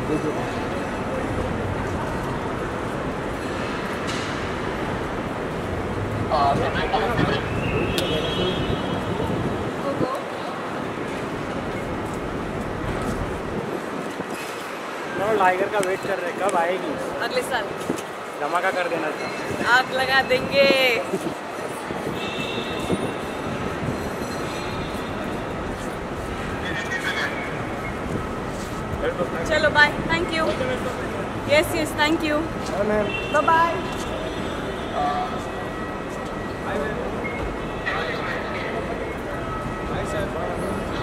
Tiger का wait कर रहे, कब आएगी? अगले साल धमाका कर देना था। आग लगा देंगे। चलो bye, thank you. Yes yes thank you, bye bye. Bye sir.